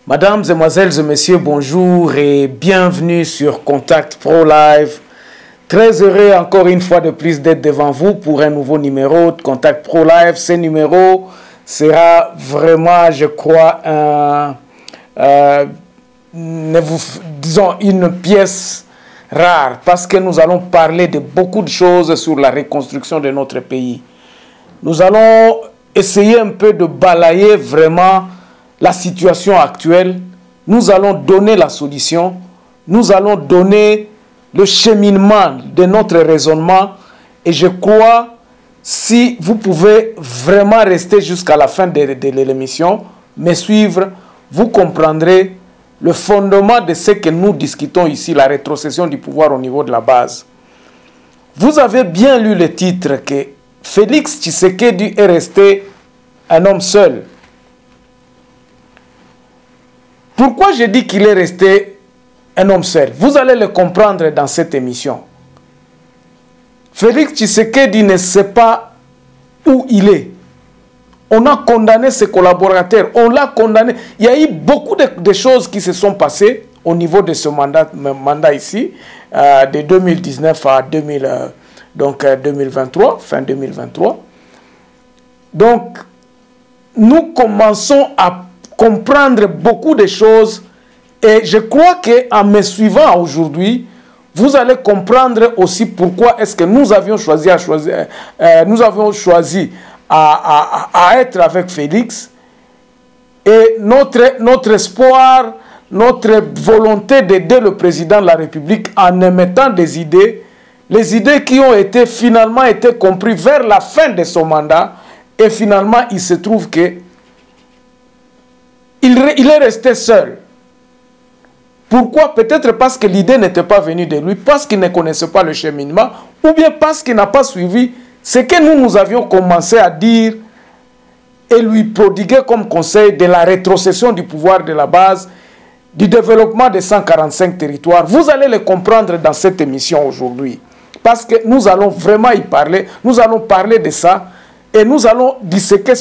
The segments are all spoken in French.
Mesdames, Mesdemoiselles et Messieurs, bonjour et bienvenue sur Contact Pro Live. Très heureux encore une fois de plus d'être devant vous pour un nouveau numéro de Contact Pro Live. Ce numéro sera vraiment, je crois, disons une pièce rare parce que nous allons parler de beaucoup de choses sur la reconstruction de notre pays. Nous allons essayer un peu de balayer vraiment la situation actuelle. Nous allons donner la solution. Nous allons donner le cheminement de notre raisonnement. Et je crois, si vous pouvez vraiment rester jusqu'à la fin de l'émission, me suivre, vous comprendrez le fondement de ce que nous discutons ici, la rétrocession du pouvoir au niveau de la base. Vous avez bien lu le titre que Félix Tshisekedi est resté un homme seul. Pourquoi je dis qu'il est resté un homme seul? Vous allez le comprendre dans cette émission. Félix Tshisekedi ne sait pas où il est. On a condamné ses collaborateurs, on l'a condamné. Il y a eu beaucoup de choses qui se sont passées au niveau de ce mandat ici, de 2019 à 2023, fin 2023. Donc, nous commençons à comprendre beaucoup de choses et je crois qu'en me suivant aujourd'hui, vous allez comprendre aussi pourquoi est-ce que nous avions choisi à être avec Félix et notre espoir, notre volonté d'aider le président de la République en émettant des idées, les idées qui ont finalement été comprises vers la fin de son mandat et finalement il se trouve que il est resté seul. Pourquoi? Peut-être parce que l'idée n'était pas venue de lui, parce qu'il ne connaissait pas le cheminement, ou bien parce qu'il n'a pas suivi ce que nous avions commencé à dire et lui prodiguer comme conseil de la rétrocession du pouvoir de la base, du développement des 145 territoires. Vous allez le comprendre dans cette émission aujourd'hui, parce que nous allons vraiment y parler, nous allons parler de ça, et nous allons disséquer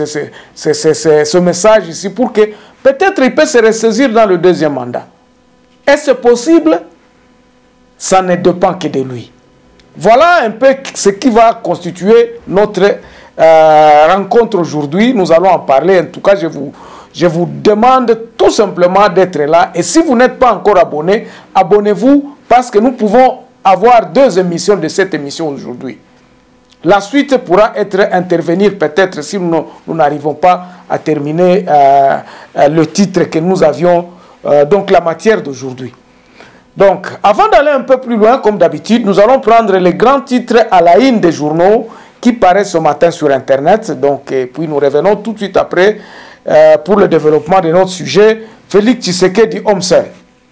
ce message ici pour que peut-être il peut se ressaisir dans le deuxième mandat. Est-ce possible? Ça ne dépend que de lui. Voilà un peu ce qui va constituer notre rencontre aujourd'hui. Nous allons en parler. En tout cas, je vous demande tout simplement d'être là. Et si vous n'êtes pas encore abonné, abonnez-vous parce que nous pouvons avoir 2 émissions de cette émission aujourd'hui. La suite pourra intervenir peut-être si nous n'arrivons pas à terminer le titre que nous avions, donc la matière d'aujourd'hui. Donc, avant d'aller un peu plus loin, comme d'habitude, nous allons prendre les grands titres à la une des journaux qui paraissent ce matin sur Internet. Donc, et puis nous revenons tout de suite après pour le développement de notre sujet. Félix Tshisekedi, homme seul.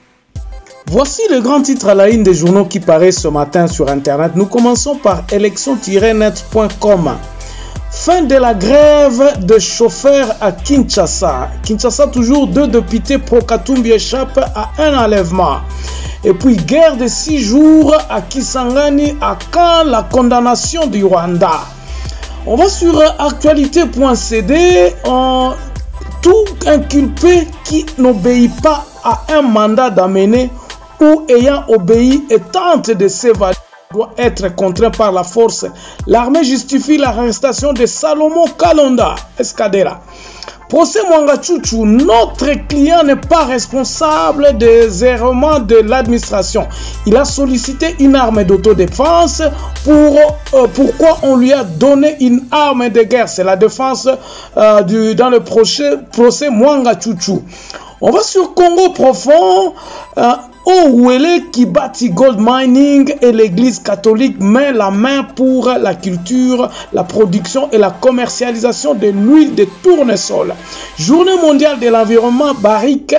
Voici le grand titre à la une des journaux qui paraissent ce matin sur Internet. Nous commençons par élection-net.com. Fin de la grève de chauffeurs à Kinshasa. Kinshasa, toujours 2 députés pro-Katumbi échappent à un enlèvement. Et puis, guerre de 6 jours à Kisangani, à quand la condamnation du Rwanda. On va sur actualité.cd. Tout inculpé qui n'obéit pas à un mandat d'amener ou ayant obéi et tente de s'évader doit être contraint par la force. L'armée justifie l'arrestation de Salomon Kalonda Escadera. Procès Mwanga Chouchou, notre client n'est pas responsable des errements de l'administration. Il a sollicité une arme d'autodéfense. Pourquoi on lui a donné une arme de guerre? C'est la défense dans le procès Mwanga Chouchou. On va sur Congo profond. Ouele qui bâtit gold mining et l'église catholique met la main pour la culture, la production et la commercialisation de l'huile de tournesol. Journée mondiale de l'environnement, barrique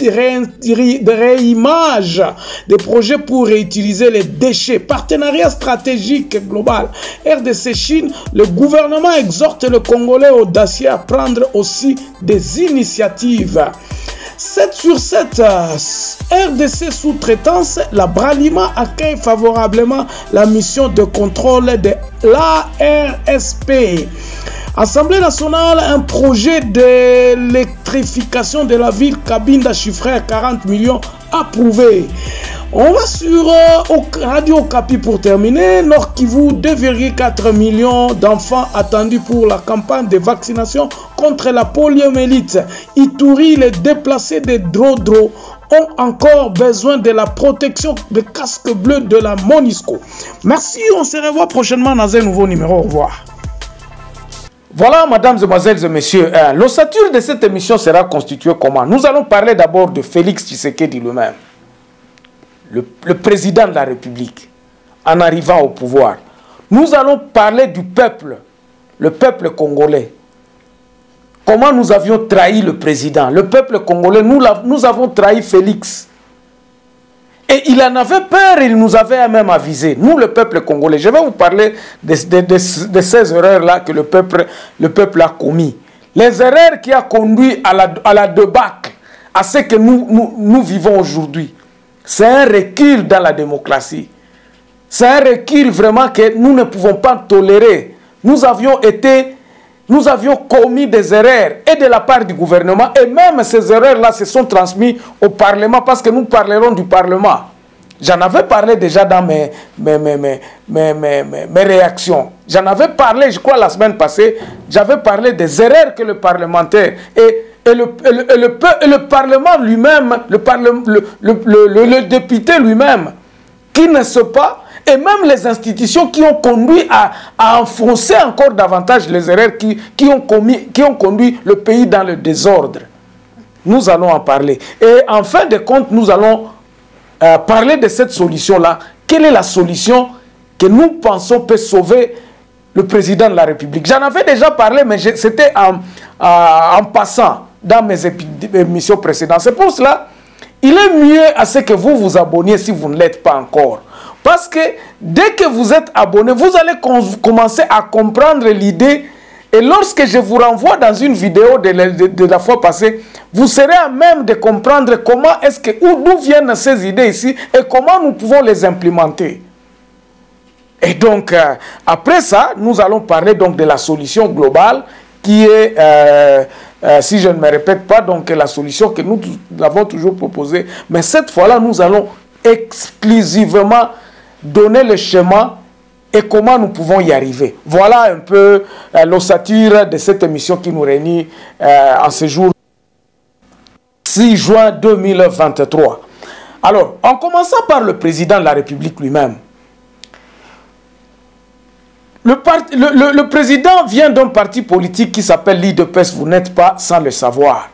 de réimage des projets pour réutiliser les déchets. Partenariat stratégique global. RDC Chine, le gouvernement exhorte le Congolais audacieux à prendre aussi des initiatives. 7 sur 7, RDC sous-traitance, la Bralima accueille favorablement la mission de contrôle de l'ARSP. Assemblée nationale, un projet d'électrification de la ville Cabinda chiffré à 40 millions approuvé. On va sur Radio Okapi pour terminer. Nord Kivu, 2,4 millions d'enfants attendus pour la campagne de vaccination contre la poliomyélite. Ituri, les déplacés des Drodro ont encore besoin de la protection de casque bleu de la MONUSCO. Merci, on se revoit prochainement dans un nouveau numéro. Au revoir. Voilà, mesdames, mesdemoiselles et messieurs, l'ossature de cette émission sera constituée comment? Nous allons parler d'abord de Félix Tshisekedi lui-même, le président de la République, en arrivant au pouvoir. Nous allons parler du peuple, le peuple congolais. Comment nous avions trahi le président, le peuple congolais, nous avons trahi Félix. Et il en avait peur, il nous avait même avisé, nous le peuple congolais. Je vais vous parler de ces erreurs-là que le peuple a commis. Les erreurs qui ont conduit à la débâcle, à ce que nous vivons aujourd'hui. C'est un recul dans la démocratie. C'est un recul vraiment que nous ne pouvons pas tolérer. Nous avions commis des erreurs et de la part du gouvernement, et même ces erreurs-là se sont transmises au Parlement, parce que nous parlerons du Parlement. J'en avais parlé déjà dans mes réactions. J'en avais parlé, je crois, la semaine passée. J'avais parlé des erreurs que le parlementaire et le Parlement lui-même, le député lui-même, qui ne sait pas, et même les institutions qui ont conduit à enfoncer encore davantage les erreurs qui ont conduit le pays dans le désordre. Nous allons en parler. Et en fin de compte, nous allons parler de cette solution-là. Quelle est la solution que nous pensons peut sauver le président de la République? J'en avais déjà parlé, mais c'était en passant dans mes émissions précédentes. C'est pour cela, il est mieux à ce que vous vous abonniez si vous ne l'êtes pas encore. Parce que dès que vous êtes abonné, vous allez commencer à comprendre l'idée. Et lorsque je vous renvoie dans une vidéo de la fois passée, vous serez à même de comprendre comment est-ce que, d'où viennent ces idées ici et comment nous pouvons les implémenter. Et donc, après ça, nous allons parler donc de la solution globale qui est, si je ne me répète pas, donc la solution que nous avons toujours proposée. Mais cette fois-là, nous allons exclusivement donner le schéma et comment nous pouvons y arriver. Voilà un peu l'ossature de cette émission qui nous réunit en ce jour 6 juin 2023. Alors, en commençant par le président de la République lui-même. Le président vient d'un parti politique qui s'appelle l'IDPS, vous n'êtes pas sans le savoir.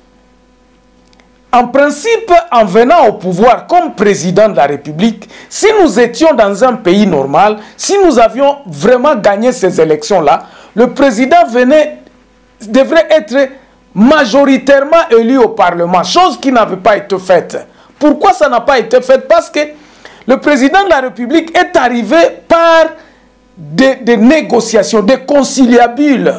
En principe, en venant au pouvoir comme président de la République, si nous étions dans un pays normal, si nous avions vraiment gagné ces élections-là, le président devrait être majoritairement élu au Parlement, chose qui n'avait pas été faite. Pourquoi ça n'a pas été fait? Parce que le président de la République est arrivé par des négociations, des conciliabules.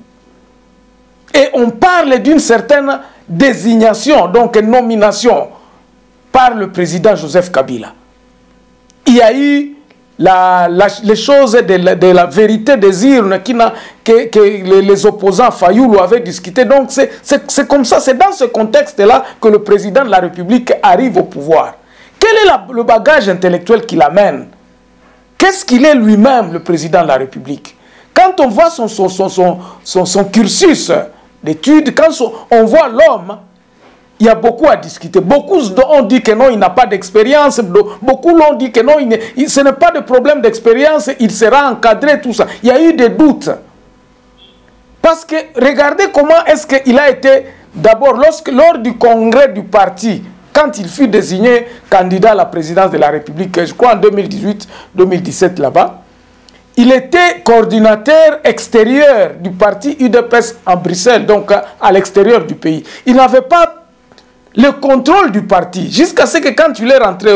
Et on parle d'une certaine désignation, donc nomination par le président Joseph Kabila. Il y a eu les choses de la vérité des urnes que les opposants Fayoulou avaient discuté. Donc c'est comme ça, c'est dans ce contexte-là que le président de la République arrive au pouvoir. Quel est le bagage intellectuel qu'il amène? Qu'est-ce qu'il est lui-même, le président de la République? Quand on voit son cursus d'études, quand on voit l'homme, il y a beaucoup à discuter. Beaucoup ont dit que non, il n'a pas d'expérience. Beaucoup l'ont dit que non, ce n'est pas de problème d'expérience, il sera encadré, tout ça. Il y a eu des doutes. Parce que regardez comment est-ce qu'il a été, d'abord, lors du congrès du parti, quand il fut désigné candidat à la présidence de la République, je crois en 2018-2017 là-bas, il était coordinateur extérieur du parti UDPS en Bruxelles, donc à l'extérieur du pays. Il n'avait pas le contrôle du parti, jusqu'à ce que quand il est rentré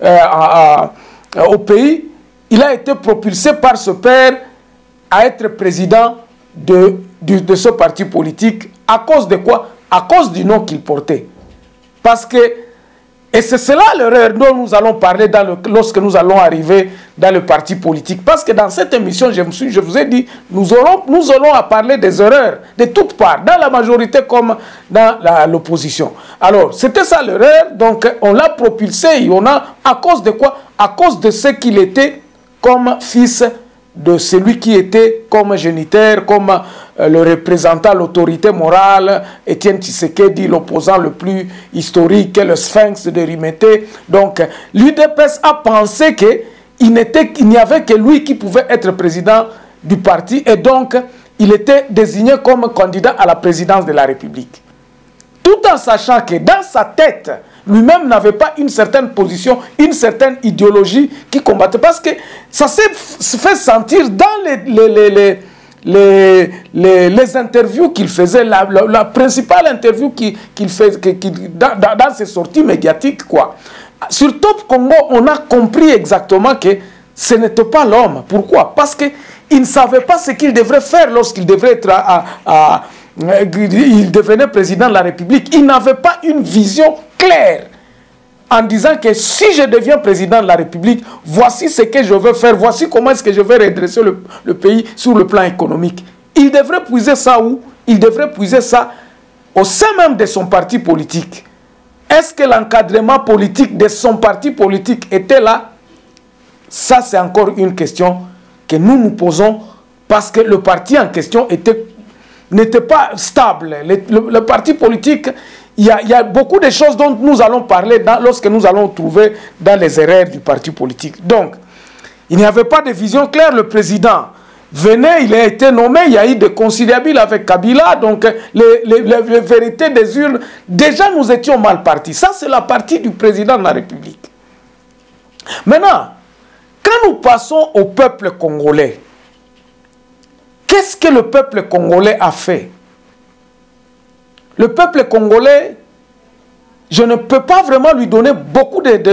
au pays, il a été propulsé par ce père à être président de ce parti politique. À cause de quoi? À cause du nom qu'il portait. Parce que Et c'est cela l'erreur dont nous allons parler lorsque nous allons arriver dans le parti politique. Parce que dans cette émission, je vous ai dit, nous aurons à parler des erreurs de toutes parts, dans la majorité comme dans l'opposition. Alors, c'était ça l'erreur, donc on l'a propulsé, à cause de quoi? À cause de ce qu'il était comme fils de celui qui était comme géniteur, comme le représentant, l'autorité morale, Étienne Tshisekedi, l'opposant le plus historique, le sphinx de Rimete. Donc, l'UDPS a pensé qu'il n'y avait que lui qui pouvait être président du parti et donc il était désigné comme candidat à la présidence de la République. Tout en sachant que dans sa tête, lui-même n'avait pas une certaine position, une certaine idéologie qui combattait. Parce que ça s'est fait sentir dans les interviews qu'il faisait, la principale interview qu'il fait dans ses sorties médiatiques, quoi. Sur Top Congo, on a compris exactement que ce n'était pas l'homme. Pourquoi? Parce qu'il ne savait pas ce qu'il devrait faire lorsqu'il devrait être il devenait président de la République. Il n'avait pas une vision claire en disant que si je deviens président de la République, voici ce que je veux faire, voici comment est-ce que je vais redresser le pays sur le plan économique. Il devrait puiser ça où? Il devrait puiser ça au sein même de son parti politique. Est-ce que l'encadrement politique de son parti politique était là? Ça, c'est encore une question que nous nous posons parce que le parti en question n'était pas stable. Le parti politique, il y a beaucoup de choses dont nous allons parler lorsque nous allons trouver dans les erreurs du parti politique. Donc, il n'y avait pas de vision claire. Le président venait, il a été nommé, il y a eu des conciliabules avec Kabila, donc les vérités des urnes, déjà nous étions mal partis. Ça, c'est la partie du président de la République. Maintenant, quand nous passons au peuple congolais, qu'est-ce que le peuple congolais a fait? Le peuple congolais, je ne peux pas vraiment lui donner beaucoup je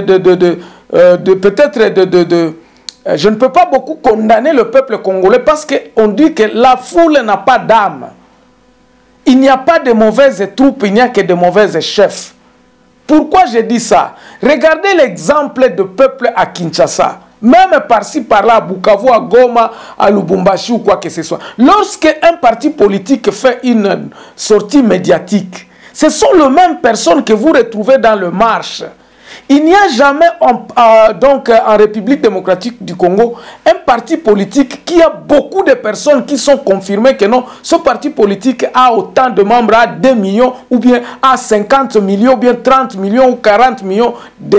ne peux pas beaucoup condamner le peuple congolais parce qu'on dit que la foule n'a pas d'âme. Il n'y a pas de mauvaises troupes, il n'y a que de mauvais chefs. Pourquoi je dis ça? Regardez l'exemple de peuple à Kinshasa. Même par-ci, par-là, à Bukavu, à Goma, à Lubumbashi ou quoi que ce soit. Lorsque un parti politique fait une sortie médiatique, ce sont les mêmes personnes que vous retrouvez dans le marche. Il n'y a jamais, donc en République démocratique du Congo, un parti politique qui a beaucoup de personnes qui sont confirmées que non, ce parti politique a autant de membres, a 2 millions, ou bien a 50 millions, ou bien 30 millions, ou 40 millions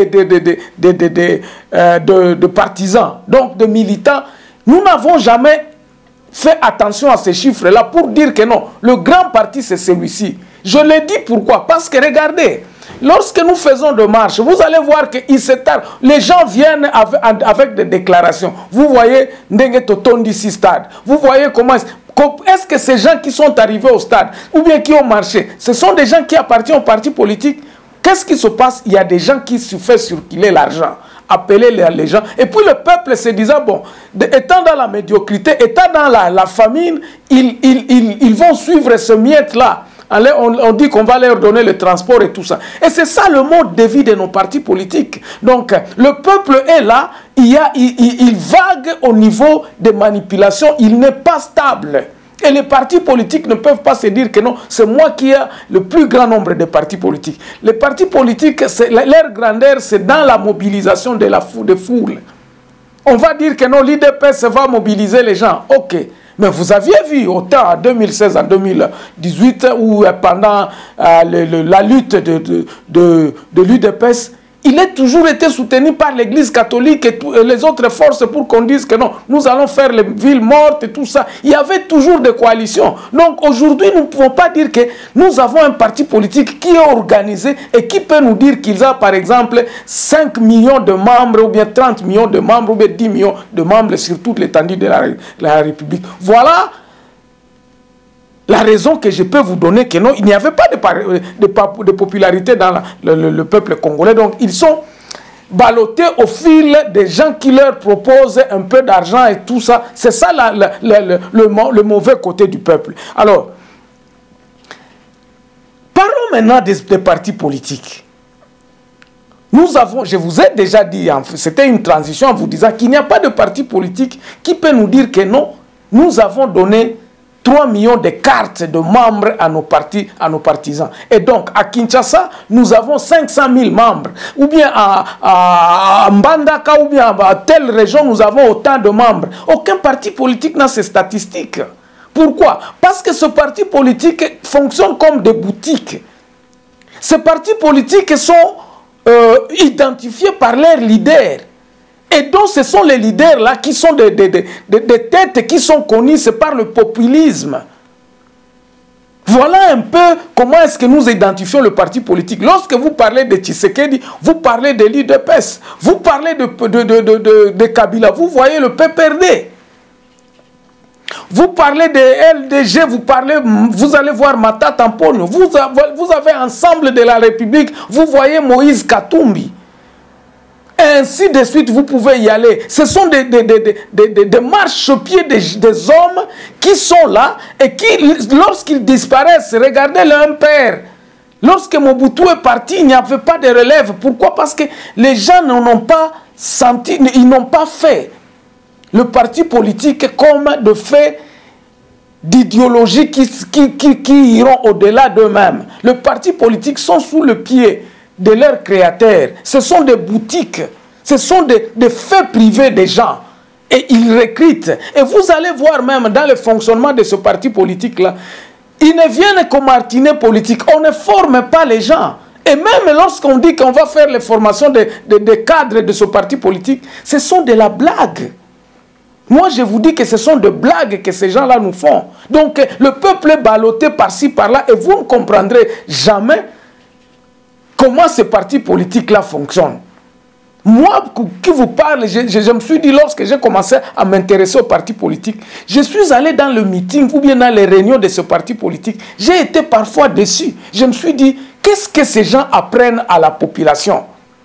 de partisans, donc de militants. Nous n'avons jamais fait attention à ces chiffres-là pour dire que non, le grand parti c'est celui-ci. Je le dis pourquoi? Parce que regardez, lorsque nous faisons des marches, vous allez voir qu'il s'étale. Les gens viennent avec des déclarations. Vous voyez Ndenge Totondi si stade. Vous voyez comment est-ce que ces gens qui sont arrivés au stade ou bien qui ont marché, ce sont des gens qui appartiennent au parti politique? Qu'est-ce qui se passe? Il y a des gens qui se font circuler l'argent, appeler les gens. Et puis le peuple se disant, bon, étant dans la médiocrité, étant dans la famine, ils vont suivre ce miette-là. On dit qu'on va leur donner le transport et tout ça. Et c'est ça le mode de vie de nos partis politiques. Donc, le peuple est là, il vague au niveau des manipulations, il n'est pas stable. Et les partis politiques ne peuvent pas se dire que non, c'est moi qui ai le plus grand nombre de partis politiques. Les partis politiques, leur grandeur, c'est dans la mobilisation de la foule. On va dire que non, l'IDPS va mobiliser les gens. Ok. Mais vous aviez vu autant en 2016, en 2018, où pendant la lutte de l'UDPS, il a toujours été soutenu par l'Église catholique et les autres forces pour qu'on dise que non, nous allons faire les villes mortes et tout ça. Il y avait toujours des coalitions. Donc aujourd'hui, nous ne pouvons pas dire que nous avons un parti politique qui est organisé et qui peut nous dire qu'il a par exemple 5 millions de membres ou bien 30 millions de membres ou bien 10 millions de membres sur toute l'étendue de la République. Voilà la raison que je peux vous donner que non, il n'y avait pas de popularité dans le peuple congolais. Donc, ils sont ballottés au fil des gens qui leur proposent un peu d'argent et tout ça. C'est ça le mauvais côté du peuple. Alors, parlons maintenant des partis politiques. Nous avons, je vous ai déjà dit, c'était une transition en vous disant qu'il n'y a pas de parti politique qui peut nous dire que non. Nous avons donné 3 millions de cartes de membres à nos partis, à nos partisans. Et donc, à Kinshasa, nous avons 500 000 membres. Ou bien à Mbandaka, ou bien à telle région, nous avons autant de membres. Aucun parti politique n'a ces statistiques. Pourquoi? Parce que ce parti politique fonctionne comme des boutiques. Ces partis politiques sont identifiés par leurs leaders. Et donc ce sont les leaders-là qui sont des têtes qui sont connues, c'est par le populisme. Voilà un peu comment est-ce que nous identifions le parti politique. Lorsque vous parlez de Tshisekedi, vous parlez de l'UDPS, vous parlez de Kabila, vous voyez le PPRD. Vous parlez de LDG, vous allez voir Mata Tamponio, vous avez Ensemble de la République, vous voyez Moïse Katumbi. Et ainsi de suite, vous pouvez y aller. Ce sont des marchepieds des hommes qui sont là et qui, lorsqu'ils disparaissent, regardez leur père. Lorsque Mobutu est parti, il n'y avait pas de relève. Pourquoi? Parce que les gens n'ont pas senti, ils n'ont pas fait le parti politique comme de faits d'idéologie qui iront au-delà d'eux-mêmes. Le parti politique sont sous le pied de leurs créateurs. Ce sont des boutiques, ce sont des faits privés des gens. Et ils recrutent. Et vous allez voir même dans le fonctionnement de ce parti politique-là, ils ne viennent qu'au martinet politique. On ne forme pas les gens. Et même lorsqu'on dit qu'on va faire les formations des cadres de ce parti politique, ce sont de la blague. Moi, je vous dis que ce sont des blagues que ces gens-là nous font. Donc, le peuple est ballotté par-ci, par-là, et vous ne comprendrez jamais comment ces partis politiques-là fonctionnent. Moi, qui vous parle, je me suis dit, lorsque j'ai commencé à m'intéresser aux partis politiques, je suis allé dans le meeting ou bien dans les réunions de ce parti politique. J'ai été parfois déçu. Je me suis dit, qu'est-ce que ces gens apprennent à la population?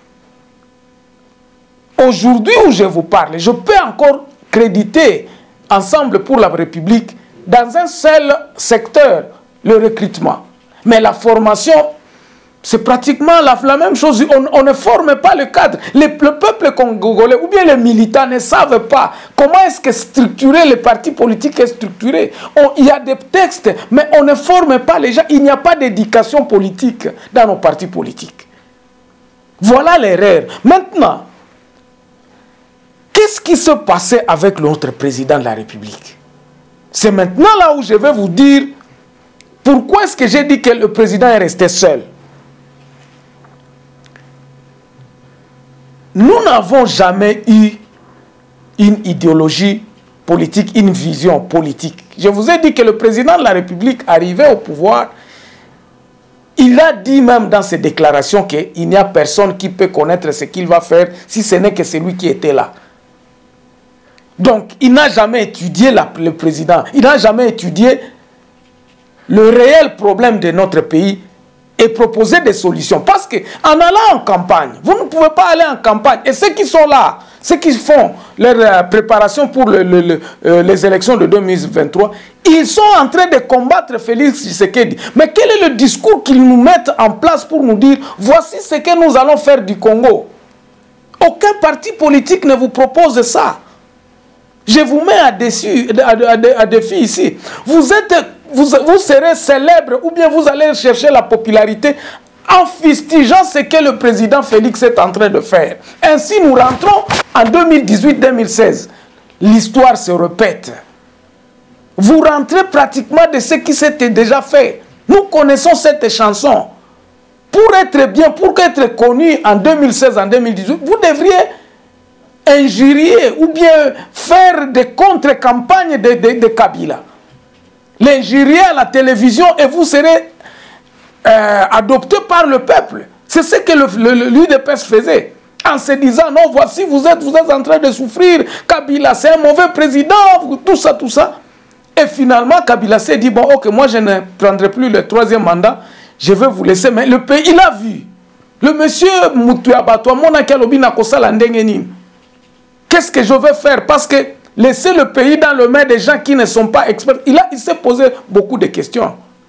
Aujourd'hui où je vous parle, je peux encore créditer Ensemble pour la République dans un seul secteur, le recrutement. Mais la formation, c'est pratiquement la même chose. On ne forme pas le cadre. Le peuple congolais ou bien les militants ne savent pas comment est-ce que structurer les partis politiques est structuré. Il y a des textes, mais on ne forme pas les gens. Il n'y a pas d'éducation politique dans nos partis politiques. Voilà l'erreur. Maintenant, qu'est-ce qui se passait avec notre président de la République? C'est maintenant là où je vais vous dire pourquoi est-ce que j'ai dit que le président est resté seul. Nous n'avons jamais eu une idéologie politique, une vision politique. Je vous ai dit que le président de la République arrivé au pouvoir, il a dit même dans ses déclarations qu'il n'y a personne qui peut connaître ce qu'il va faire si ce n'est que celui qui était là. Donc, il n'a jamais étudié le président. Il n'a jamais étudié le réel problème de notre pays et proposé des solutions. Parce qu'en allant en campagne, vous ne pouvez pas aller en campagne. Et ceux qui sont là, ceux qui font leur préparation pour les élections de 2023, ils sont en train de combattre Félix Tshisekedi. Mais quel est le discours qu'ils nous mettent en place pour nous dire « Voici ce que nous allons faire du Congo ». Aucun parti politique ne vous propose ça. Je vous mets à défi ici. Vous serez célèbre ou bien vous allez chercher la popularité en fustigeant ce que le président Félix est en train de faire. Ainsi, nous rentrons en 2018-2016. L'histoire se répète. Vous rentrez pratiquement de ce qui s'était déjà fait. Nous connaissons cette chanson. Pour être bien, pour être connu en 2016, en 2018, vous devriez injurier ou bien faire des contre-campagnes de Kabila. L'injurier à la télévision et vous serez adopté par le peuple. C'est ce que l'UDPS faisait. En se disant, non, voici, vous êtes en train de souffrir. Kabila, c'est un mauvais président, tout ça, tout ça. Et finalement, Kabila s'est dit, bon, ok, moi je ne prendrai plus le 3e mandat, je vais vous laisser. Mais le pays, il a vu. Le monsieur Moutouabato, mon akalobi na kosala ndengeni. Qu'est-ce que je vais faire? Parce que laisser le pays dans le main des gens qui ne sont pas experts, il s'est posé beaucoup de questions.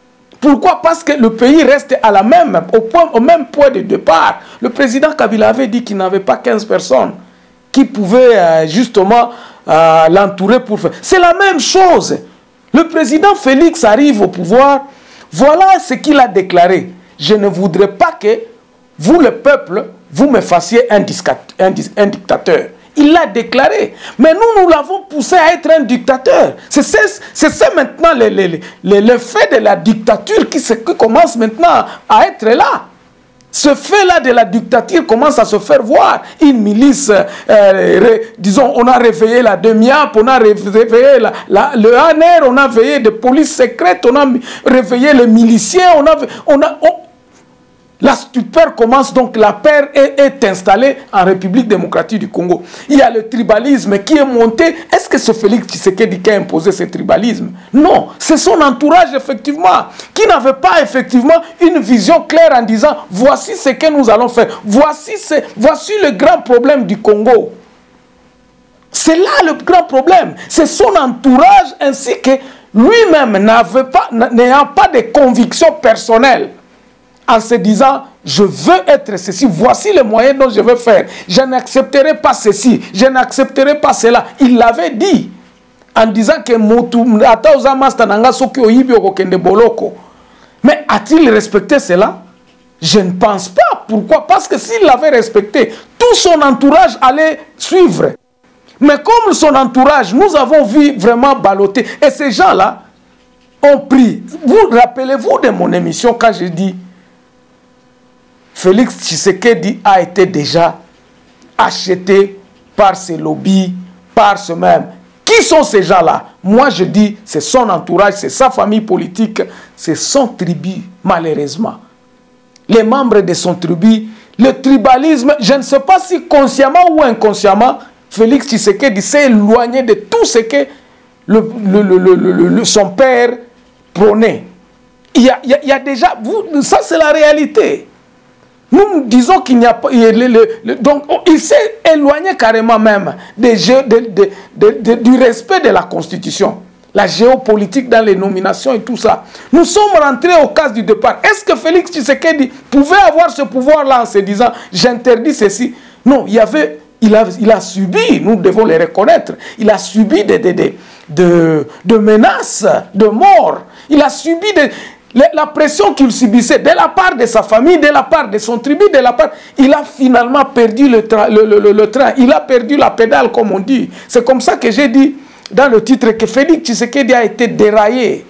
Pourquoi? Parce que le pays reste à au même point de départ. Le président Kabila avait dit qu'il n'avait pas 15 personnes qui pouvaient justement l'entourer pour faire. C'est la même chose. Le président Félix arrive au pouvoir. Voilà ce qu'il a déclaré. Je ne voudrais pas que vous, le peuple, vous me fassiez un dictateur. Il l'a déclaré. Mais nous l'avons poussé à être un dictateur. C'est ça maintenant le fait de la dictature qui commence maintenant à être là. Ce fait-là de la dictature commence à se faire voir. Une milice, disons, on a réveillé la DEMIAP, on a réveillé le ANR, on a réveillé des polices secrètes, on a réveillé les miliciens, la stupeur commence, donc la peur est installée en République démocratique du Congo. Il y a le tribalisme qui est monté. Est-ce que c'est Félix Tshisekedi qui a imposé ce tribalisme? Non, c'est son entourage effectivement, qui n'avait pas effectivement une vision claire en disant voici ce que nous allons faire, voici le grand problème du Congo. C'est là le grand problème. C'est son entourage ainsi que lui-même n'ayant pas de convictions personnelles. En se disant, je veux être ceci, voici les moyens dont je veux faire. Je n'accepterai pas ceci, je n'accepterai pas cela. Il l'avait dit, en disant que mais a-t-il respecté cela? Je ne pense pas. Pourquoi? Parce que s'il l'avait respecté, tout son entourage allait suivre. Mais comme son entourage, nous avons vu vraiment balloter. Et ces gens-là ont pris. Vous rappelez-vous de mon émission quand j'ai dit Félix Tshisekedi a été déjà acheté par ces lobbies, par ce même. Qui sont ces gens-là? Moi, je dis, c'est son entourage, c'est sa famille politique, c'est son tribu, malheureusement. Les membres de son tribu, le tribalisme, je ne sais pas si consciemment ou inconsciemment, Félix Tshisekedi s'est éloigné de tout ce que son père prônait. Il y a déjà... ça, c'est la réalité. Nous disons qu'il n'y a pas... donc, il s'est éloigné carrément même du respect de la Constitution. La géopolitique dans les nominations et tout ça. Nous sommes rentrés au cas du départ. Est-ce que Félix Tshisekedi pouvait avoir ce pouvoir-là en se disant « j'interdis ceci » Non, il a subi, nous devons le reconnaître, il a subi de menaces, de mort. Il a subi la pression qu'il subissait de la part de sa famille, de la part de son tribu, il a finalement perdu le train, il a perdu la pédale, comme on dit. C'est comme ça que j'ai dit dans le titre que Félix Tshisekedi a été déraillé.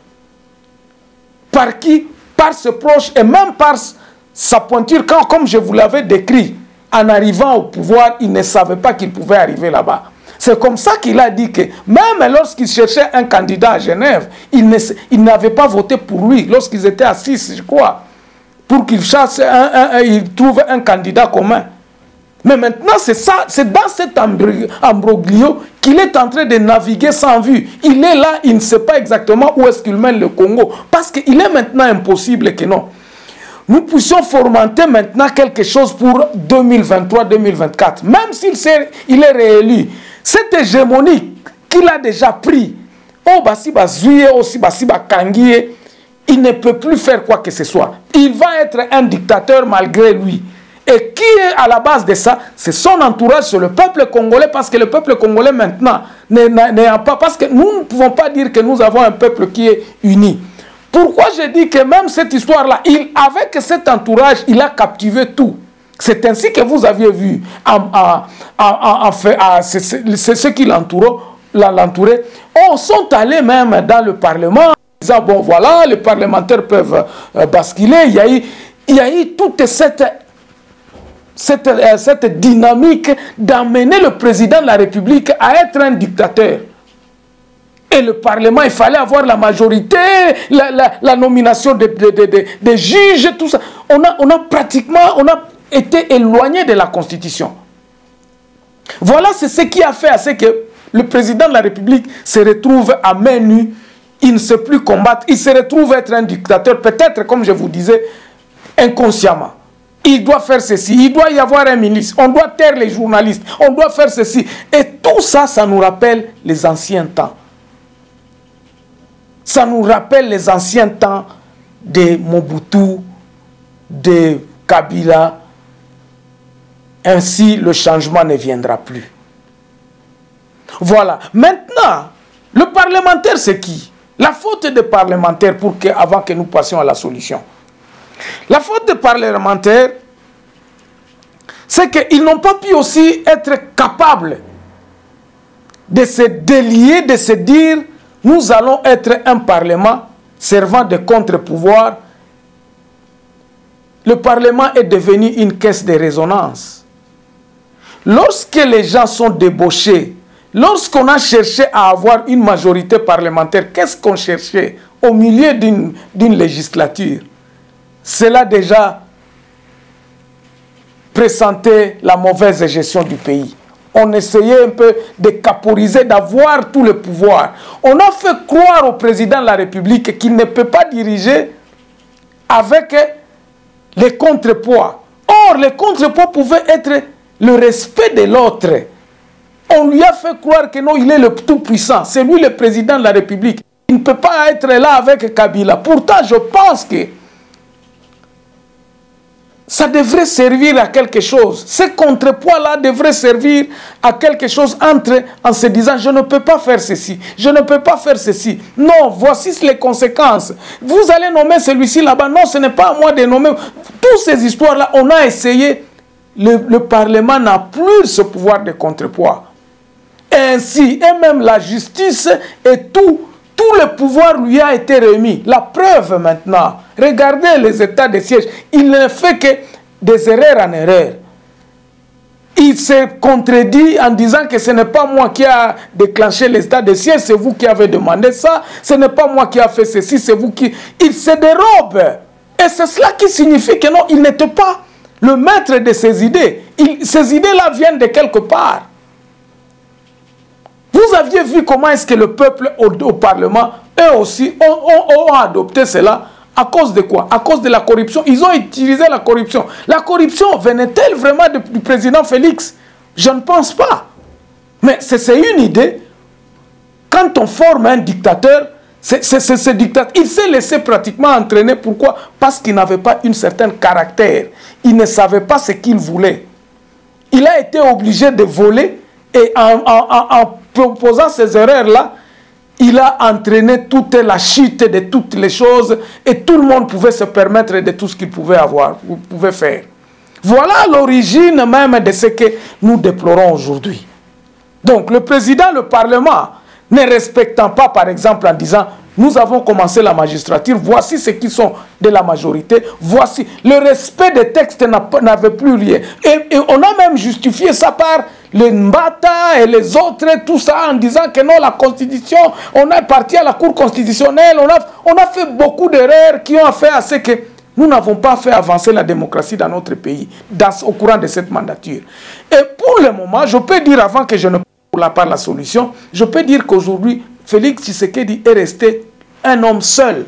Par qui? Par ses proches et même par sa pointure, comme je vous l'avais décrit, en arrivant au pouvoir, il ne savait pas qu'il pouvait arriver là-bas. C'est comme ça qu'il a dit que même lorsqu'il cherchait un candidat à Genève, il n'avait pas voté pour lui. Lorsqu'ils étaient à 6, je crois, pour qu'il trouve un candidat commun. Mais maintenant, c'est dans cet imbroglio qu'il est en train de naviguer sans vue. Il est là, il ne sait pas exactement où est-ce qu'il mène le Congo. Parce qu'il est maintenant impossible que non. Nous puissions fomenter maintenant quelque chose pour 2023-2024. Même s'il est réélu, cette hégémonie qu'il a déjà pris, il ne peut plus faire quoi que ce soit. Il va être un dictateur malgré lui. Et qui est à la base de ça? C'est son entourage, c'est le peuple congolais, parce que le peuple congolais maintenant n'est pas... Parce que nous ne pouvons pas dire que nous avons un peuple qui est uni. Pourquoi je dis que même cette histoire-là, avec cet entourage, il a captivé tout. C'est ainsi que vous aviez vu, ceux qui l'entouraient, sont allés même dans le Parlement, en disant, bon voilà, les parlementaires peuvent basculer. Il y a eu toute cette dynamique d'amener le président de la République à être un dictateur. Et le Parlement, il fallait avoir la majorité, la nomination des juges, tout ça. On a été éloigné de la Constitution. Voilà, c'est ce qui a fait à ce que le président de la République se retrouve à main nue. Il ne sait plus combattre. Il se retrouve être un dictateur, peut-être, comme je vous disais, inconsciemment. Il doit faire ceci, il doit y avoir un ministre, on doit taire les journalistes, on doit faire ceci. Et tout ça, ça nous rappelle les anciens temps. Ça nous rappelle les anciens temps de Mobutu, de Kabila. Ainsi, le changement ne viendra plus. Voilà. Maintenant, le parlementaire, c'est qui? La faute des parlementaires, avant que nous passions à la solution. La faute des parlementaires, c'est qu'ils n'ont pas pu aussi être capables de se délier, de se dire, nous allons être un parlement servant de contre-pouvoir. Le parlement est devenu une caisse de résonance. Lorsque les gens sont débauchés, lorsqu'on a cherché à avoir une majorité parlementaire, qu'est-ce qu'on cherchait au milieu d'une législature? Cela déjà présentait la mauvaise gestion du pays. On essayait un peu de caporiser, d'avoir tout le pouvoir. On a fait croire au président de la République qu'il ne peut pas diriger avec les contrepoids. Or, les contrepoids pouvaient être le respect de l'autre. On lui a fait croire que non, il est le tout-puissant. C'est lui le président de la République. Il ne peut pas être là avec Kabila. Pourtant, je pense que ça devrait servir à quelque chose. Ces contrepoids-là devraient servir à quelque chose en se disant, je ne peux pas faire ceci, je ne peux pas faire ceci. Non, voici les conséquences. Vous allez nommer celui-ci là-bas. Non, ce n'est pas à moi de nommer. Toutes ces histoires-là, on a essayé. Le Parlement n'a plus ce pouvoir de contrepoids. Ainsi, et même la justice et tout le pouvoir lui a été remis. La preuve maintenant, regardez les états de siège. Il ne fait que des erreurs en erreurs. Il s'est contredit en disant que ce n'est pas moi qui a déclenché l'état de siège, c'est vous qui avez demandé ça. Ce n'est pas moi qui a fait ceci, c'est vous qui... Il se dérobe. Et c'est cela qui signifie que non, il n'était pas le maître de ses idées. Ces idées-là viennent de quelque part. Vous aviez vu comment est-ce que le peuple au Parlement, eux aussi, ont adopté cela. À cause de quoi? À cause de la corruption. Ils ont utilisé la corruption. La corruption venait-elle vraiment du président Félix? Je ne pense pas. Mais c'est une idée. Quand on forme un dictateur, ce dictateur, il s'est laissé pratiquement entraîner. Pourquoi? Parce qu'il n'avait pas un certain caractère. Il ne savait pas ce qu'il voulait. Il a été obligé de voler et en proposant ces erreurs-là, il a entraîné toute la chute de toutes les choses et tout le monde pouvait se permettre de tout ce qu'il pouvait avoir, pouvait faire. Voilà l'origine même de ce que nous déplorons aujourd'hui. Donc le président, le Parlement, ne respectant pas, par exemple, en disant nous avons commencé la magistrature, voici ceux qui sont de la majorité, voici. Le respect des textes n'avait plus lieu. Et on a même justifié ça par le Mbata et les autres, tout ça, en disant que non, la Constitution, on est parti à la Cour constitutionnelle, on a fait beaucoup d'erreurs qui ont fait à ce que nous n'avons pas fait avancer la démocratie dans notre pays au courant de cette mandature. Et pour le moment, je peux dire, avant que je ne parle la solution, je peux dire qu'aujourd'hui, Félix Tshisekedi est resté un homme seul.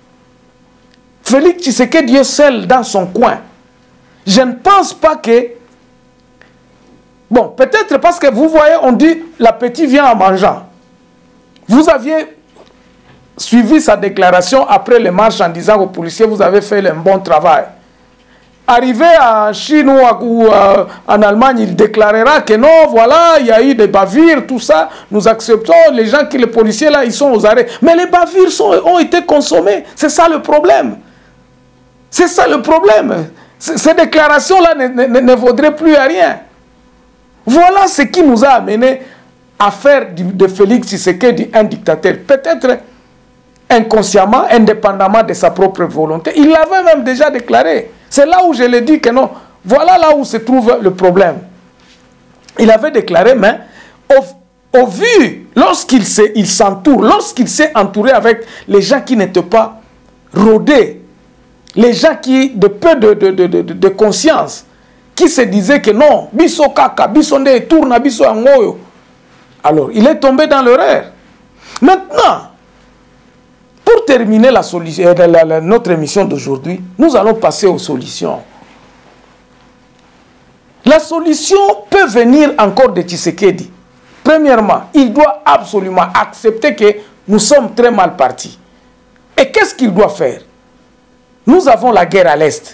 Félix Tshisekedi est seul dans son coin. Je ne pense pas que... Bon, peut-être parce que vous voyez, on dit l'appétit vient en mangeant. Vous aviez suivi sa déclaration après les marches en disant aux policiers, vous avez fait un bon travail. Arrivé en Chine ou en Allemagne, il déclarera que non, voilà, il y a eu des bavures, tout ça, nous acceptons, les gens les policiers là, ils sont aux arrêts. Mais les bavures ont été consommées, c'est ça le problème. C'est ça le problème. Ces déclarations-là ne vaudraient plus à rien. Voilà ce qui nous a amené à faire de Félix Tshisekedi un dictateur. Peut-être inconsciemment, indépendamment de sa propre volonté. Il l'avait même déjà déclaré. C'est là où je l'ai dit que non. Voilà là où se trouve le problème. Il avait déclaré, mais au vu, lorsqu'il s'entoure, lorsqu'il s'est entouré avec les gens qui n'étaient pas rodés, les gens qui, de peu de conscience, qui se disaient que non, biso kaka, biso nde tourna, biso angoyo. Alors, il est tombé dans l'erreur. Maintenant, pour terminer notre émission d'aujourd'hui, nous allons passer aux solutions. La solution peut venir encore de Tshisekedi. Premièrement, il doit absolument accepter que nous sommes très mal partis. Et qu'est-ce qu'il doit faire? Nous avons la guerre à l'Est.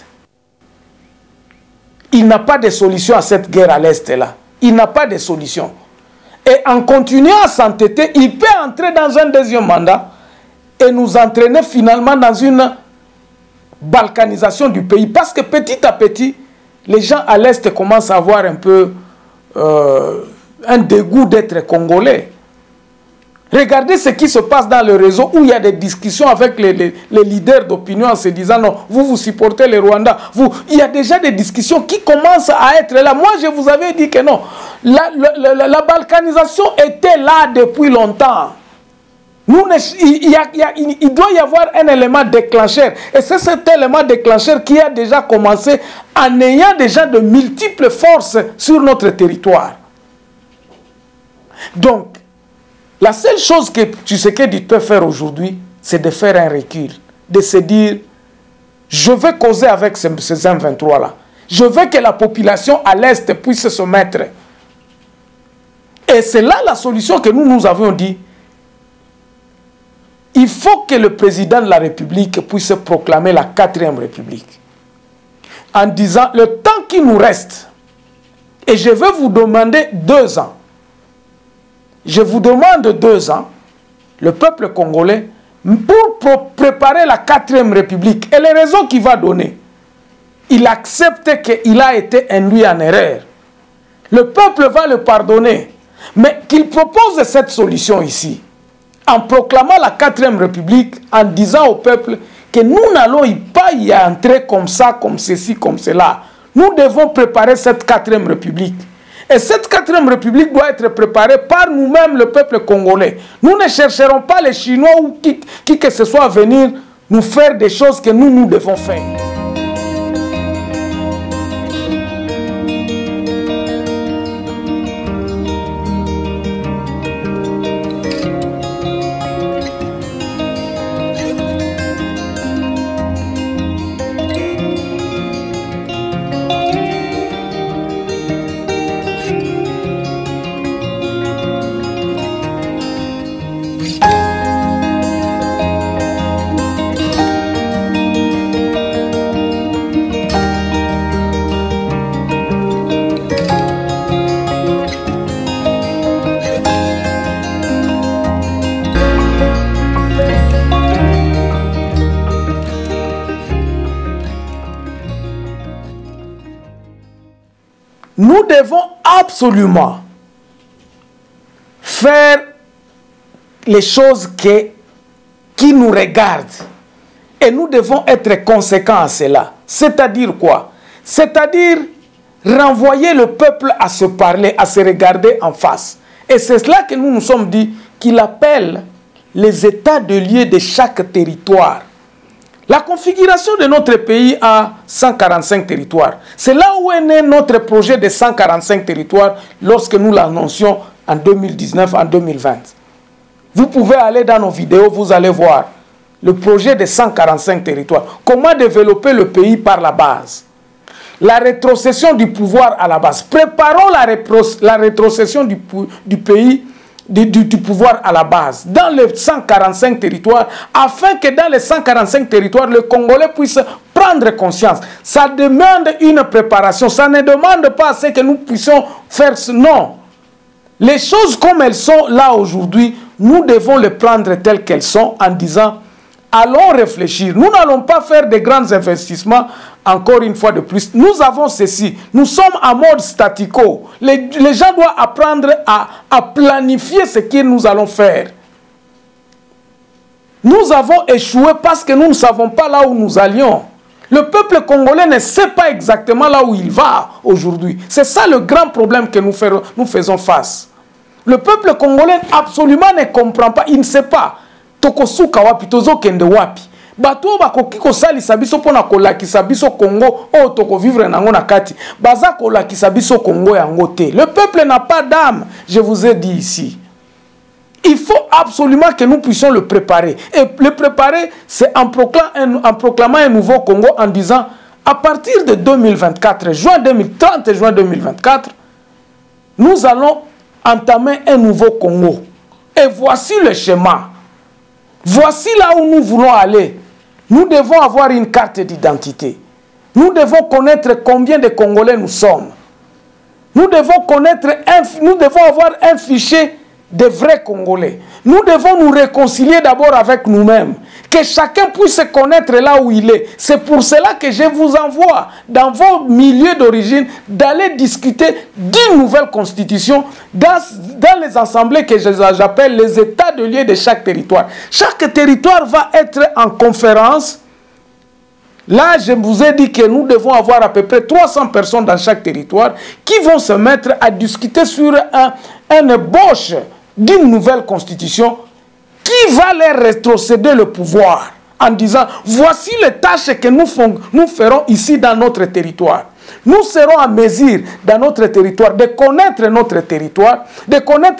Il n'a pas de solution à cette guerre à l'Est-là. Il n'a pas de solution. Et en continuant à s'entêter, il peut entrer dans un deuxième mandat et nous entraîner finalement dans une balkanisation du pays. Parce que petit à petit, les gens à l'Est commencent à avoir un peu un dégoût d'être congolais. Regardez ce qui se passe dans le réseau où il y a des discussions avec les leaders d'opinion en se disant non, vous supportez le Rwanda. Il y a déjà des discussions qui commencent à être là. Moi, je vous avais dit que non. La balkanisation était là depuis longtemps. Il doit y avoir un élément déclencheur. Et c'est cet élément déclencheur qui a déjà commencé en ayant déjà de multiples forces sur notre territoire. Donc, la seule chose que Tshisekedi peut faire aujourd'hui, c'est de faire un recul. De se dire, je vais causer avec ces M23-là. Je veux que la population à l'Est puisse se mettre. Et c'est là la solution que nous avions dit. Il faut que le président de la République puisse proclamer la 4e République. En disant, le temps qui nous reste, et je vais vous demander 2 ans. Je vous demande 2 ans, le peuple congolais, pour préparer la 4e République. Et les raisons qu'il va donner, il accepte qu'il a été induit en erreur. Le peuple va le pardonner. Mais qu'il propose cette solution ici, en proclamant la 4e République, en disant au peuple que nous n'allons pas y entrer comme ça, comme ceci, comme cela. Nous devons préparer cette 4e République. Et cette 4e République doit être préparée par nous-mêmes, le peuple congolais. Nous ne chercherons pas les Chinois ou qui que ce soit à venir nous faire des choses que nous devons faire. Nous devons absolument faire les choses qui nous regardent. Et nous devons être conséquents à cela. C'est-à-dire quoi? C'est-à-dire renvoyer le peuple à se parler, à se regarder en face. Et c'est cela que nous nous sommes dit qu'il appelle les états de lieu de chaque territoire. La configuration de notre pays a 145 territoires. C'est là où est né notre projet de 145 territoires lorsque nous l'annoncions en 2019, en 2020. Vous pouvez aller dans nos vidéos, vous allez voir le projet de 145 territoires. Comment développer le pays par la base. La rétrocession du pouvoir à la base. Préparons la rétrocession du pays, du pouvoir à la base, dans les 145 territoires, afin que dans les 145 territoires, le Congolais puisse prendre conscience. Ça demande une préparation. Ça ne demande pas ce que nous puissions faire. Non. Les choses comme elles sont là aujourd'hui, nous devons les prendre telles qu'elles sont en disant, allons réfléchir. Nous n'allons pas faire de grands investissements, encore une fois de plus. Nous avons ceci. Nous sommes en mode statico. Les gens doivent apprendre à planifier ce que nous allons faire. Nous avons échoué parce que nous ne savons pas là où nous allions. Le peuple congolais ne sait pas exactement là où il va aujourd'hui. C'est ça le grand problème que nous faisons face. Le peuple congolais absolument ne comprend pas. Il ne sait pas. Tokosuka wapi, tozokende wapi. Bato bakoki kosalisa biso pona kolakisa biso Congo o toko vivre nango na kati. Baza kolakisa biso Congo yango te. Le peuple n'a pas d'âme, je vous ai dit ici. Il faut absolument que nous puissions le préparer. Et le préparer, c'est en proclamant un nouveau Congo en disant, à partir de 2024, juin 2030 et juin 2024, nous allons entamer un nouveau Congo. Et voici le schéma. Voici là où nous voulons aller. Nous devons avoir une carte d'identité. Nous devons connaître combien de Congolais nous sommes. Nous devons avoir un fichier de vrais Congolais. Nous devons nous réconcilier d'abord avec nous-mêmes. Que chacun puisse se connaître là où il est. C'est pour cela que je vous envoie dans vos milieux d'origine d'aller discuter d'une nouvelle constitution dans les assemblées que j'appelle les états de lieu de chaque territoire. Chaque territoire va être en conférence. Là, je vous ai dit que nous devons avoir à peu près 300 personnes dans chaque territoire qui vont se mettre à discuter sur un ébauche d'une nouvelle constitution qui va leur rétrocéder le pouvoir en disant voici les tâches que nous ferons ici dans notre territoire. Nous serons à mesure dans notre territoire de connaître notre territoire, de connaître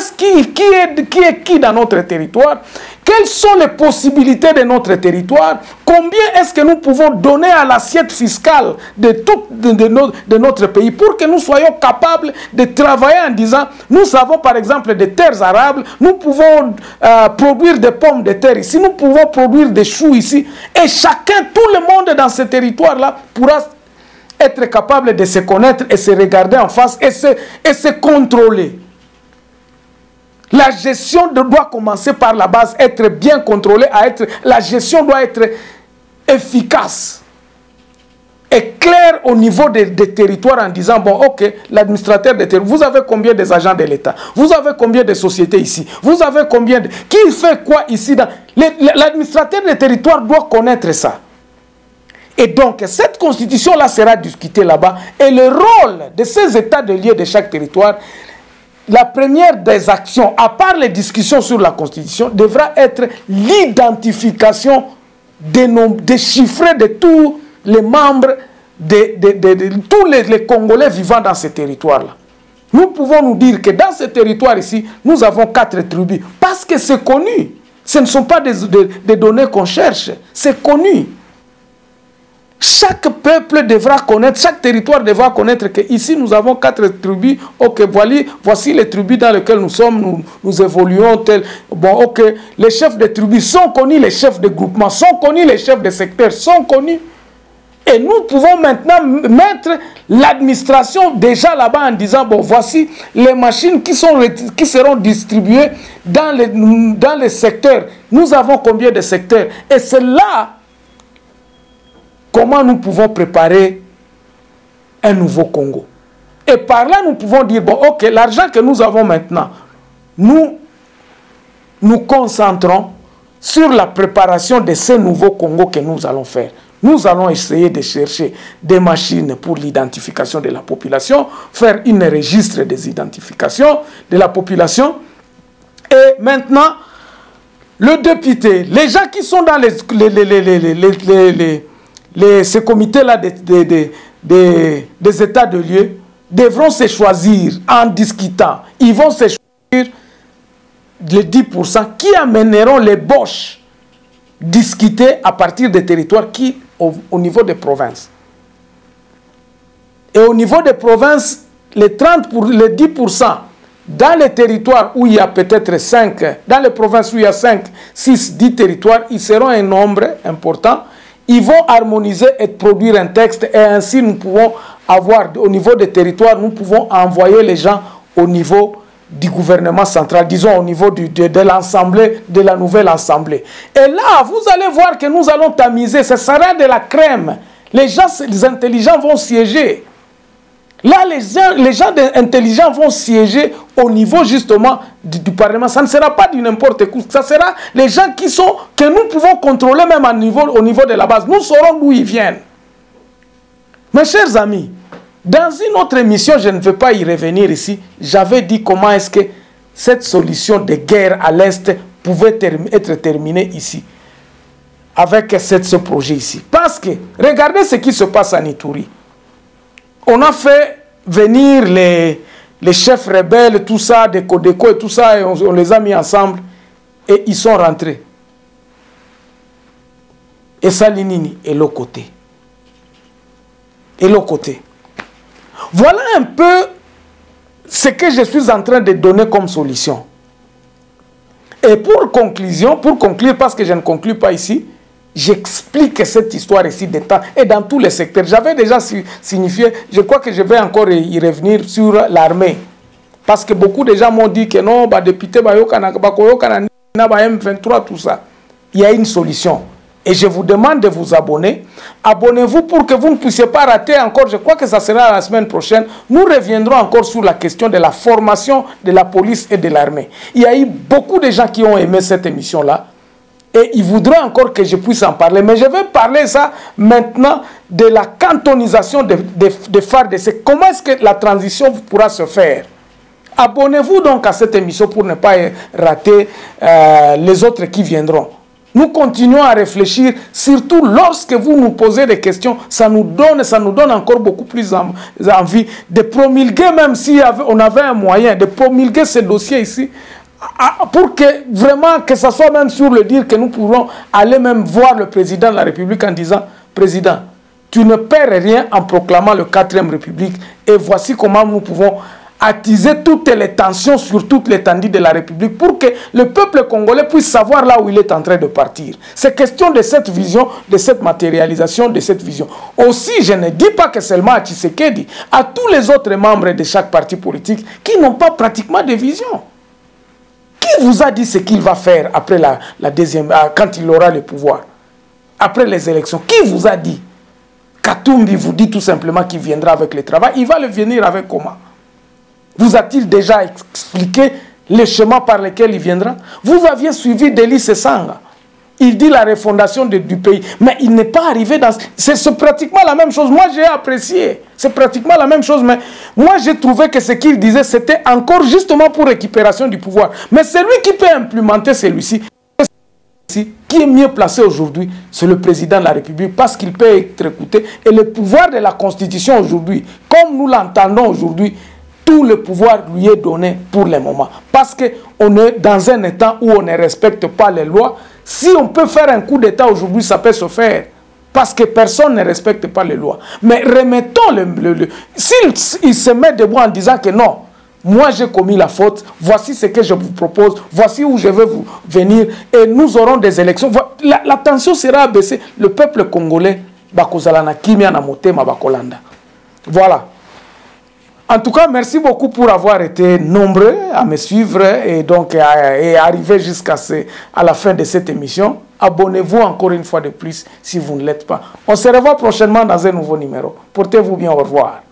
qui est qui dans notre territoire, quelles sont les possibilités de notre territoire, combien est-ce que nous pouvons donner à l'assiette fiscale de notre pays pour que nous soyons capables de travailler en disant nous avons par exemple des terres arables, nous pouvons produire des pommes de terre ici, nous pouvons produire des choux ici, et chacun, tout le monde dans ce territoire-là pourra être capable de se connaître et se regarder en face et se contrôler. La gestion doit commencer par la base, être bien contrôlée, la gestion doit être efficace et claire au niveau des territoires en disant, bon, ok, l'administrateur des territoires, vous avez combien des agents de l'État? Vous avez combien de sociétés ici? Vous avez combien de... Qui fait quoi ici? L'administrateur des territoires doit connaître ça. Et donc, cette constitution-là sera discutée là-bas. Et le rôle de ces états de lieu de chaque territoire, la première des actions, à part les discussions sur la constitution, devra être l'identification des chiffres de tous les membres, de tous les Congolais vivant dans ces territoires-là. Nous pouvons nous dire que dans ce territoire ici, nous avons 4 tribus. Parce que c'est connu. Ce ne sont pas des données qu'on cherche. C'est connu. Chaque peuple devra connaître, chaque territoire devra connaître qu'ici nous avons 4 tribus. Ok, voici les tribus dans lesquelles nous sommes, nous évoluons. Bon, ok, les chefs de tribus sont connus, les chefs de groupement sont connus, les chefs de secteur sont connus. Et nous pouvons maintenant mettre l'administration déjà là-bas en disant, bon, voici les machines qui seront distribuées dans les secteurs. Nous avons combien de secteurs? Et c'est là comment nous pouvons préparer un nouveau Congo. Et par là, nous pouvons dire, bon, ok, l'argent que nous avons maintenant, nous nous concentrons sur la préparation de ce nouveau Congo que nous allons faire. Nous allons essayer de chercher des machines pour l'identification de la population, faire un registre des identifications de la population. Et maintenant, le député, les gens qui sont dans ces comités-là des états de lieu devront se choisir en discutant. Ils vont se choisir les 10% qui amèneront les boches discuter à partir des territoires qui au niveau des provinces. Et au niveau des provinces, les 10% dans les territoires où il y a peut-être 5, dans les provinces où il y a 5, 6, 10 territoires, ils seront un nombre important. Ils vont harmoniser et produire un texte et ainsi nous pouvons avoir, au niveau des territoires, nous pouvons envoyer les gens au niveau du gouvernement central, disons au niveau de l'Assemblée, de la nouvelle Assemblée. Et là, vous allez voir que nous allons tamiser, ce sera de la crème. Les intelligents vont siéger. Là, les gens intelligents vont siéger au niveau justement du Parlement. Ça ne sera pas du n'importe quoi. Ça sera les gens que nous pouvons contrôler même au niveau de la base. Nous saurons d'où ils viennent. Mes chers amis, dans une autre émission, je ne vais pas y revenir ici, j'avais dit comment est-ce que cette solution de guerre à l'Est pouvait être terminée ici, avec ce projet ici. Parce que, regardez ce qui se passe en Ituri. On a fait venir les chefs rebelles, tout ça, des Codeco et tout ça, et on les a mis ensemble, et ils sont rentrés. Et Salinini est l'autre côté. Et l'autre côté. Voilà un peu ce que je suis en train de donner comme solution. Et pour conclure, parce que je ne conclue pas ici, j'explique cette histoire ici des temps et dans tous les secteurs. J'avais déjà signifié, je crois que je vais encore y revenir sur l'armée. Parce que beaucoup de gens m'ont dit que non, député, M23, tout ça. Il y a une solution. Et je vous demande de vous abonner. Abonnez-vous pour que vous ne puissiez pas rater encore. Je crois que ça sera la semaine prochaine. Nous reviendrons encore sur la question de la formation de la police et de l'armée. Il y a eu beaucoup de gens qui ont aimé cette émission-là. Et ils voudraient encore que je puisse en parler. Mais je vais parler ça maintenant de la cantonisation des FARDC. Comment est-ce que la transition pourra se faire? Abonnez-vous donc à cette émission pour ne pas rater les autres qui viendront. Nous continuons à réfléchir, surtout lorsque vous nous posez des questions, ça nous donne encore beaucoup plus envie de promulguer, même si on avait un moyen, de promulguer ces dossiers ici, pour que vraiment, que ce soit même sur le dire que nous pourrons aller même voir le président de la République en disant, président, tu ne perds rien en proclamant le 4e République et voici comment nous pouvons attiser toutes les tensions sur toute l'étendue de la République pour que le peuple congolais puisse savoir là où il est en train de partir. C'est question de cette vision, de cette matérialisation, de cette vision. Aussi, je ne dis pas que seulement à Tshisekedi, à tous les autres membres de chaque parti politique qui n'ont pas pratiquement de vision. Qui vous a dit ce qu'il va faire après la deuxième, quand il aura le pouvoir, après les élections? Qui vous a dit? Katumbi vous dit tout simplement qu'il viendra avec le travail. Il va le venir avec comment? Vous a-t-il déjà expliqué le chemin par lequel il viendra? Vous aviez suivi Delis Sanga. Il dit la refondation du pays. Mais il n'est pas arrivé dans... C'est pratiquement la même chose. Moi, j'ai apprécié. C'est pratiquement la même chose. Mais moi, j'ai trouvé que ce qu'il disait, c'était encore justement pour récupération du pouvoir. Mais celui qui peut implémenter celui-ci, qui est mieux placé aujourd'hui, c'est le président de la République parce qu'il peut être écouté. Et le pouvoir de la Constitution aujourd'hui, comme nous l'entendons aujourd'hui, tout le pouvoir lui est donné pour le moment. Parce qu'on est dans un état où on ne respecte pas les lois. Si on peut faire un coup d'état aujourd'hui, ça peut se faire. Parce que personne ne respecte pas les lois. Mais remettons s'il se met debout en disant que non, moi j'ai commis la faute, voici ce que je vous propose, voici où je vais vous venir, et nous aurons des élections. La tension sera abaissée. Le peuple congolais, voilà. En tout cas, merci beaucoup pour avoir été nombreux à me suivre et donc et arriver jusqu'à la fin de cette émission. Abonnez-vous encore une fois de plus si vous ne l'êtes pas. On se revoit prochainement dans un nouveau numéro. Portez-vous bien, au revoir.